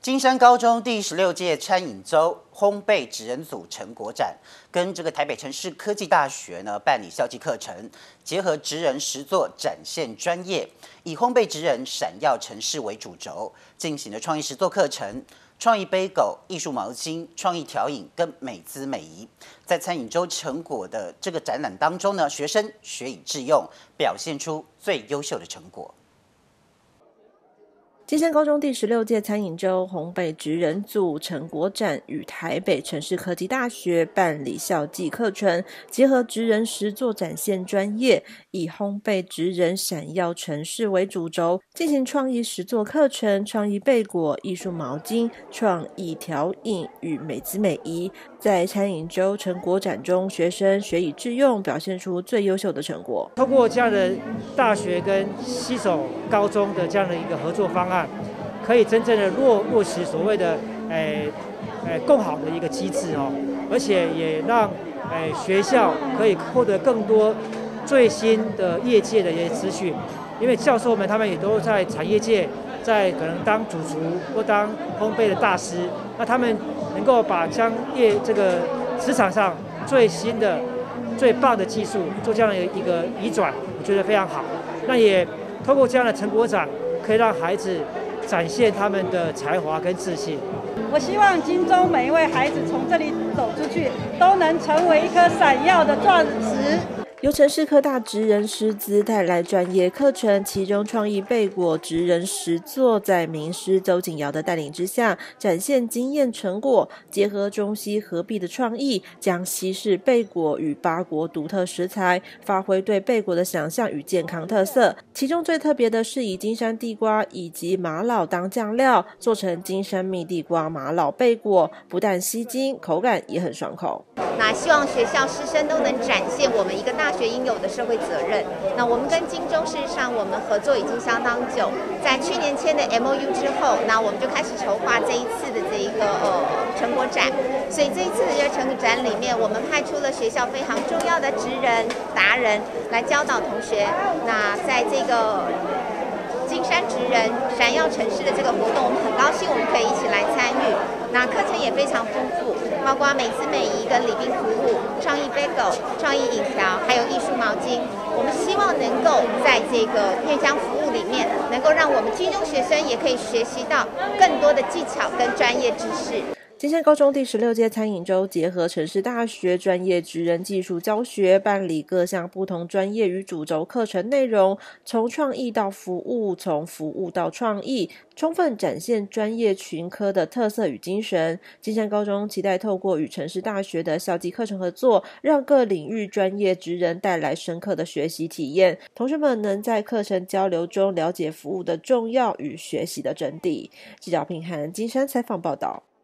金山高中第16届餐饮周烘焙职人组成果展，跟这个台北城市科技大学呢办理校际课程，结合职人实作展现专业，以烘焙职人闪耀城市为主轴，进行了创意实作课程。创意杯狗、艺术毛巾、创意调饮跟美姿美仪，在餐饮周成果的这个展览当中呢，学生学以致用，表现出最优秀的成果。 金山高中第16届餐饮周烘焙职人组成果展与台北城市科技大学办理校际课程，结合职人实作展现专业，以烘焙职人闪耀城市为主轴，进行创意实作课程、创意贝果、艺术毛巾、创意调饮与美姿美仪。在餐饮周成果展中，学生学以致用，表现出最优秀的成果。 通过这样的大学跟携手高中的这样的一个合作方案，可以真正的落实所谓的共好的一个机制哦，而且也让学校可以获得更多最新的业界的一些资讯，因为教授们他们也都在产业界，在可能当主厨或当烘焙的大师，那他们能够把将这个市场上最新的、最棒的技术做这样的一个移转，我觉得非常好。那也透过这样的成果展，可以让孩子展现他们的才华跟自信。 我希望金钟每一位孩子从这里走出去，都能成为一颗闪耀的钻石。 由城市科大职人师资带来专业课程，其中创意贝果职人实作在名师邹景尧的带领之下，展现惊艳成果，结合中西合璧的创意，将西式贝果与八国独特食材，发挥对贝果的想象与健康特色。其中最特别的是以金山地瓜以及玛瑙当酱料，做成金山蜜地瓜玛瑙贝果，不但吸睛，口感也很爽口。 那希望学校师生都能展现我们一个大学应有的社会责任。那我们跟金钟事实上我们合作已经相当久，在去年签的 MOU 之后，那我们就开始筹划这一次的这一个成果展。所以这一次的这个成果展里面，我们派出了学校非常重要的职人达人来教导同学。那在这个金山职人闪耀城市的这个活动，我们很高兴我们可以一起来参与。那课程也非常丰富，包括美姿美仪跟礼宾服务、创意杯狗、创意饮调，还有艺术毛巾。我们希望能够在这个面向服务里面，能够让我们金钟学生也可以学习到更多的技巧跟专业知识。 金山高中第16届餐饮周结合城市大学专业职人技术教学，办理各项不同专业与主轴课程内容，从创意到服务，从服务到创意，充分展现专业群科的特色与精神。金山高中期待透过与城市大学的校际课程合作，让各领域专业职人带来深刻的学习体验，同学们能在课程交流中了解服务的重要与学习的真谛。记者品涵金山采访报道。